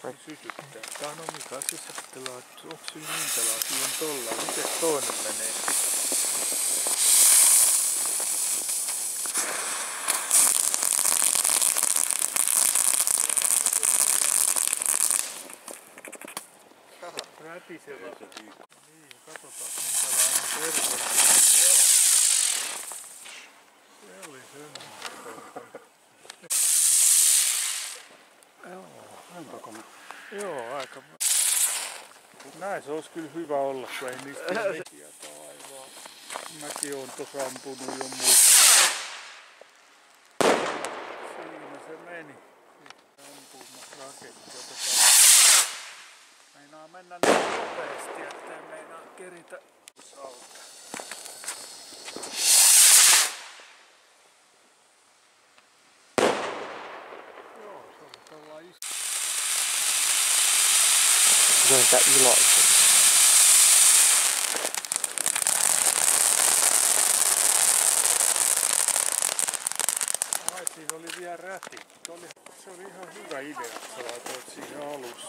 Sytyttää. Tää on Omika sisättelää, että onko sillä minkälaisia on tolla? Miten toinen menee? Rätisevä. Niin, katsotaan minkälainen verkko. Se oli semmoinen. Joo, aika. Näin se olisi kyllä hyvä olla, kun ei niistä mekiä taivaa. Mäkin oon tossa ampunut jo muu. Siinä se meni. Ampumassa raketti otetaan. Meinaa mennä niin nopeasti, ettei meinaa keritä salta. Joo, se on tällainen iso. Se on sitä iloista. Ai, siinä oli vielä räti. Se oli ihan hyvä idea, että sä laitoit siihen alussa.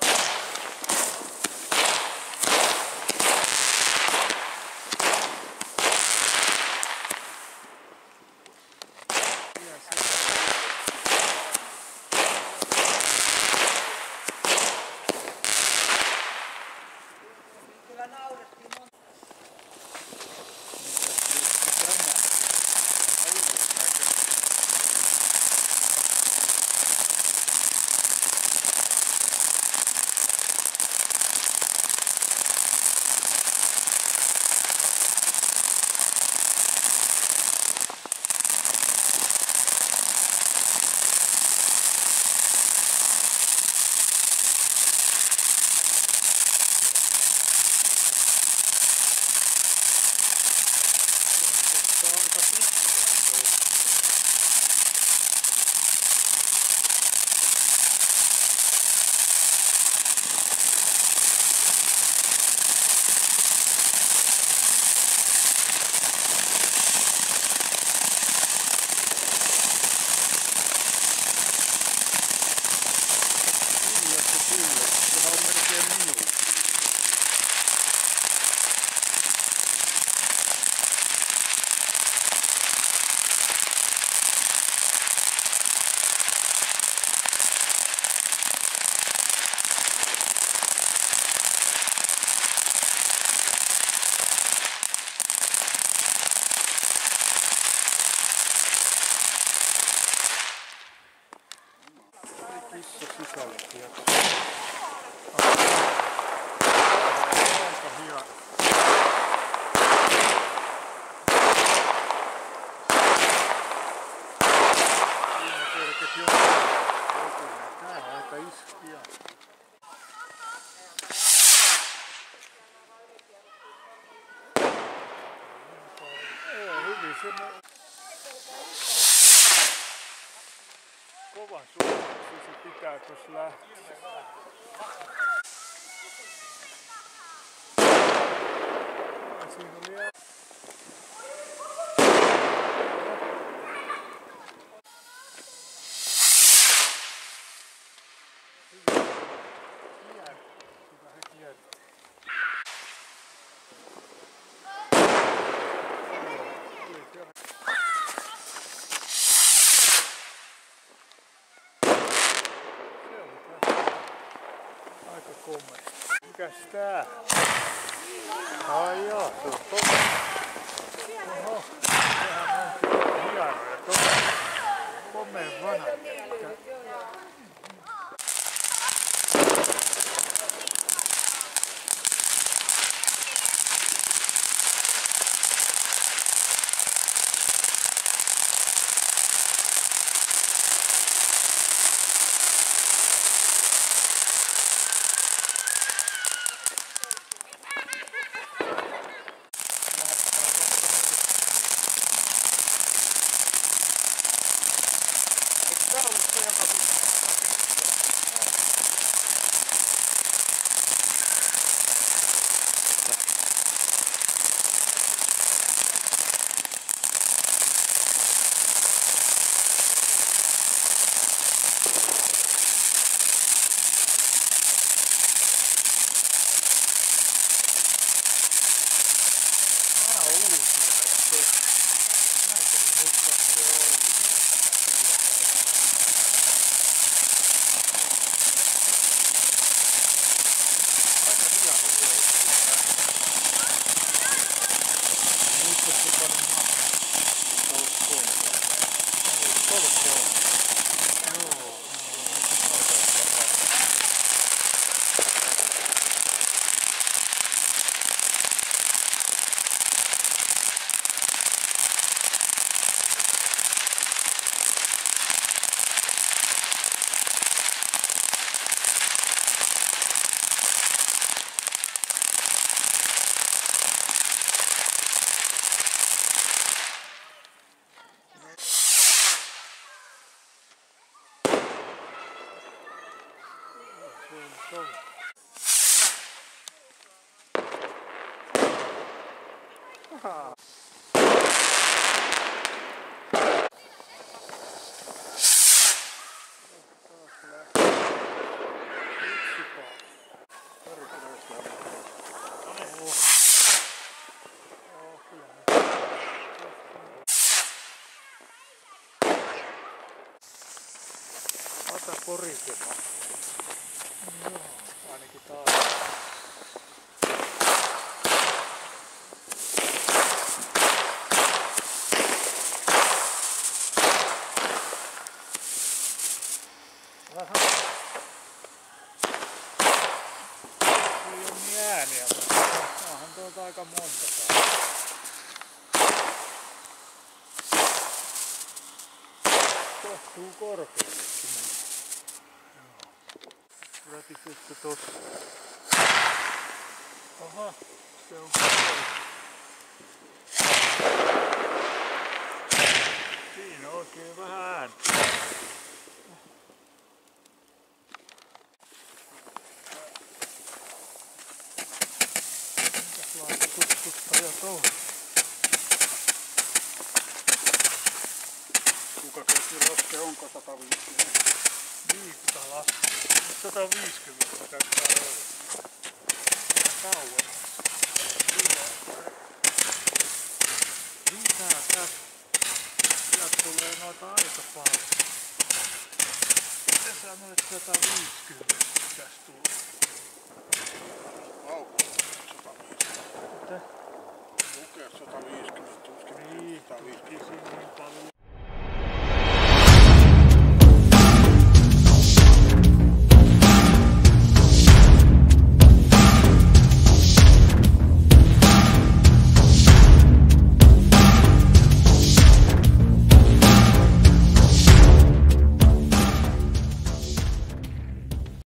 Kyllä naurettiin monta. Kissa sisälle sieltä. Aika hyvä. Siinä kerkesi jotain. Tää on aika iskiä. Joo, hyvin se kovan suunnaksi se pitää tuossa lähteä. Siinä oli hyvä se kiertää. Aika komea. Mikäs tää? Ai joo, se on totta. Oho, sehän on hieno ja totta. Komeen vanha. Aha. Ota porisemaan. Joo, ainakin taas. Aha. Ei oo niin ääniä, mutta onhan tuolta aika monta täällä. Kohtuu korkeallekin menee. Rätisytkö tossa? Aha, se on korkealla. Siinä on oikein vähän ääntä. Minkälaista tutkuttajat on? Kuka kertoo laske, onko 150? Viikuta laske. 150 käyttää olla. Kauan. Lisää tästä. Sieltä tulee noita aika paljon. Miten sanoit 150 pitäis tulla? Auko 150. Mitä? Lukee 150, tuskin Niin, 150. tuskin siinä niin paljon.